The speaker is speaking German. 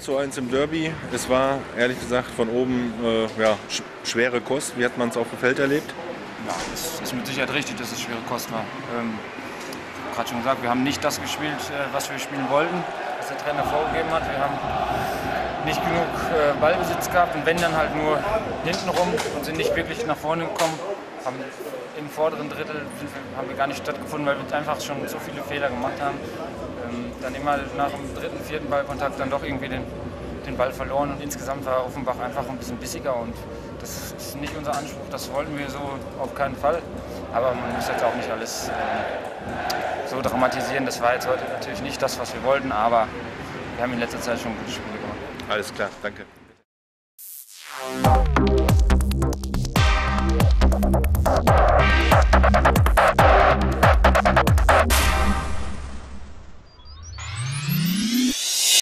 0:1 im Derby. Es war, ehrlich gesagt, von oben ja, schwere Kost. Wie hat man es auf dem Feld erlebt? Ja, es ist mit Sicherheit richtig, dass es schwere Kost war. Ich habe gerade schon gesagt, wir haben nicht das gespielt, was wir spielen wollten, was der Trainer vorgegeben hat. Wir haben nicht genug Ballbesitz gehabt und wenn dann halt nur hintenrum und sind nicht wirklich nach vorne gekommen. Im vorderen Drittel haben wir gar nicht stattgefunden, weil wir einfach schon so viele Fehler gemacht haben. Dann immer nach dem dritten, vierten Ballkontakt dann doch irgendwie den Ball verloren und insgesamt war Offenbach einfach ein bisschen bissiger und das ist nicht unser Anspruch, das wollten wir so auf keinen Fall. Aber man muss jetzt auch nicht alles so dramatisieren, das war jetzt heute natürlich nicht das, was wir wollten, aber wir haben in letzter Zeit schon gute Spiele gemacht. Alles klar, danke.